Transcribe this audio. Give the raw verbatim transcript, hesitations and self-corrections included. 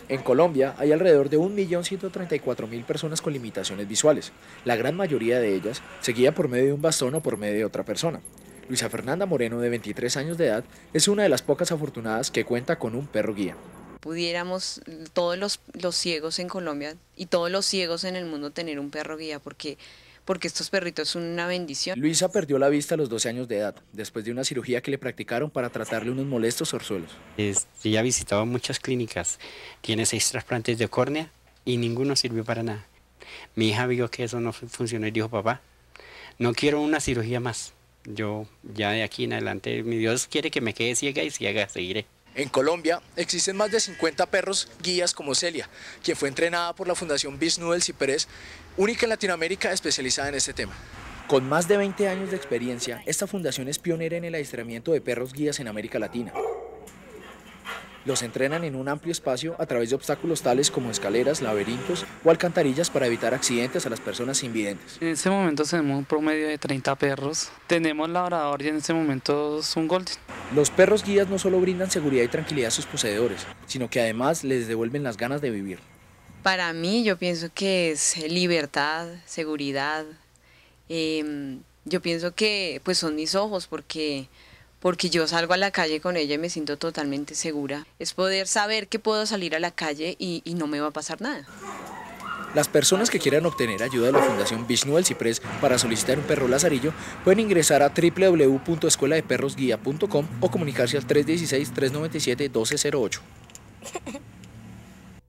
En Colombia hay alrededor de un millón ciento treinta y cuatro mil personas con limitaciones visuales. La gran mayoría de ellas se guía por medio de un bastón o por medio de otra persona. Luisa Fernanda Moreno, de veintitrés años de edad, es una de las pocas afortunadas que cuenta con un perro guía. Pudiéramos todos los, los ciegos en Colombia y todos los ciegos en el mundo tener un perro guía, porque, porque estos perritos son una bendición. Luisa perdió la vista a los doce años de edad, después de una cirugía que le practicaron para tratarle unos molestos orzuelos. Es, ella ha visitado muchas clínicas, tiene seis trasplantes de córnea y ninguno sirvió para nada. Mi hija vio que eso no funcionó y dijo, papá, no quiero una cirugía más. Yo ya de aquí en adelante, mi Dios quiere que me quede ciega y ciega seguiré. En Colombia existen más de cincuenta perros guías como Celia, quien fue entrenada por la Fundación Bisnú Ciprés, única en Latinoamérica especializada en este tema. Con más de veinte años de experiencia, esta fundación es pionera en el adiestramiento de perros guías en América Latina. Los entrenan en un amplio espacio a través de obstáculos tales como escaleras, laberintos o alcantarillas para evitar accidentes a las personas invidentes. En este momento tenemos un promedio de treinta perros. Tenemos labrador y en este momento es un golden. Los perros guías no solo brindan seguridad y tranquilidad a sus poseedores, sino que además les devuelven las ganas de vivir. Para mí yo pienso que es libertad, seguridad. Eh, yo pienso que pues son mis ojos porque... porque yo salgo a la calle con ella y me siento totalmente segura. Es poder saber que puedo salir a la calle y, y no me va a pasar nada. Las personas que quieran obtener ayuda de la Fundación Bisnú del Ciprés para solicitar un perro lazarillo pueden ingresar a w w w punto escuela de perros guía punto com o comunicarse al tres uno seis, tres nueve siete, uno dos cero ocho.